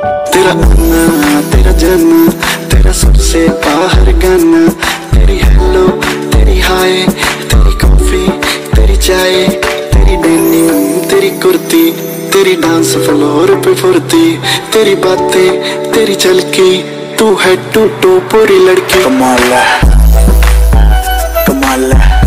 तेरा आना, तेरा जाना, तेरा सबसे बाहर गाना, तेरी हेलो, तेरी हाय, तेरी कॉफी, तेरी चाय, तेरी डेनिम, तेरी कुर्ती, तेरी डांस फ्लोर पे फुर्ती, तेरी बातें, तेरी झलकी, तू है टू टू पूरी लड़की। कमाल है, कमाल है।